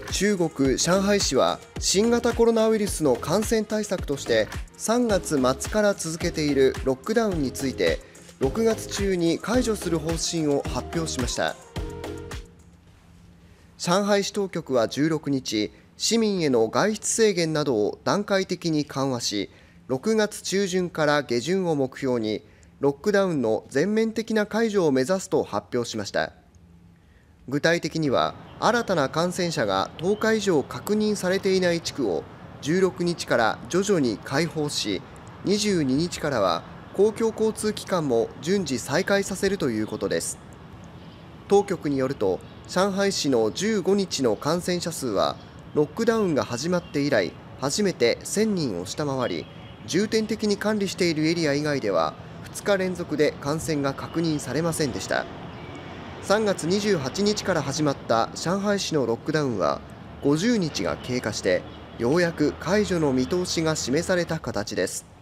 中国・上海市は新型コロナウイルスの感染対策として3月末から続けているロックダウンについて6月中に解除する方針を発表しました。上海市当局は16日、市民への外出制限などを段階的に緩和し、6月中旬から下旬を目標にロックダウンの全面的な解除を目指すと発表しました。具体的には、新たな感染者が10日以上確認されていない地区を16日から徐々に開放し、22日からは公共交通機関も順次再開させるということです。当局によると、上海市の15日の感染者数は、ロックダウンが始まって以来、初めて1000人を下回り、重点的に管理しているエリア以外では、2日連続で感染が確認されませんでした。3月28日から始まった上海市のロックダウンは、50日が経過して、ようやく解除の見通しが示された形です。